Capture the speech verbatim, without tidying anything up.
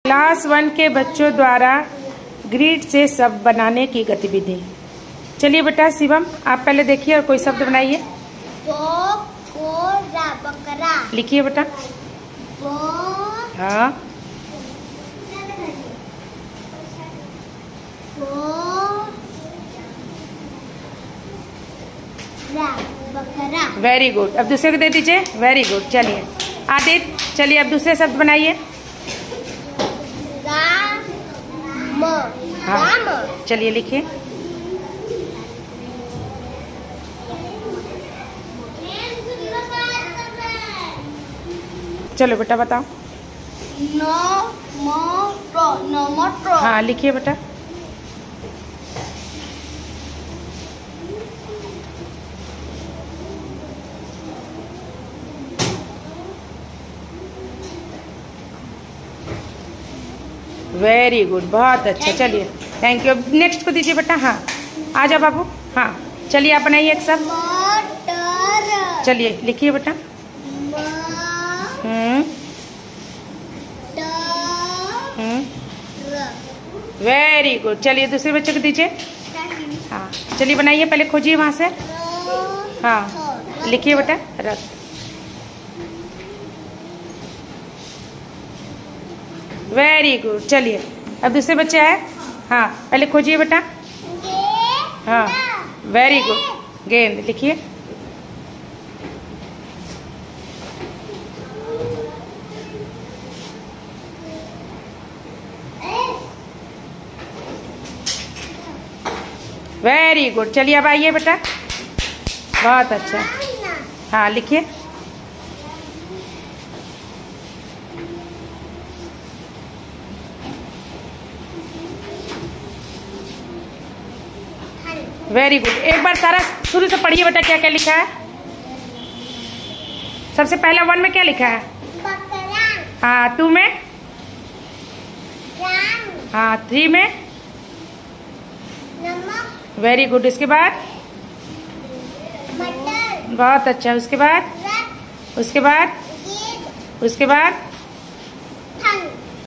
Class one के बच्चों द्वारा ग्रीड से शब्द बनाने की गतिविधि। चलिए बेटा शिवम, आप पहले देखिए और कोई शब्द बनाइए। बकरा लिखिए बेटा। हाँ, बकरा। Very good. अब दूसरे को दे दीजिए। Very good. चलिए आदित्य, चलिए अब दूसरे शब्द बनाइए। हाँ, चलिए लिखिए। चलो बेटा बताओ। नो मोटो नो मोटो। हाँ, लिखिए बेटा। वेरी गुड, बहुत अच्छा। चलिए थैंक यू। अब नेक्स्ट को दीजिए बेटा। हाँ, आ जाओ बाबू। हाँ, चलिए आप बनाइए एक शब्द। मोटर। चलिए लिखिए बेटा। Hmm hmm very good. चलिए दूसरे बच्चे को दीजिए। हाँ, चलिए बनाइए, पहले खोजिए वहां से। हाँ, लिखिए बेटा। रथ। Very good. चलिए अब दूसरे बच्चे आए। हाँ, पहले खोजिए बेटा। हाँ, वेरी गुड। गेंद लिखिए। Very good. चलिए अब आइए बेटा। बहुत अच्छा। हाँ, लिखिए। Very good. एक बार सारा शुरू से पढ़िए बेटा, क्या क्या लिखा है। सबसे पहला वन में क्या लिखा है। बकरा। हाँ, टू में। राम। हाँ, थ्री में। नमक। Very good. इसके बाद मटर। बहुत अच्छा। उसके बाद रथ। उसके बाद गेंद। उसके बाद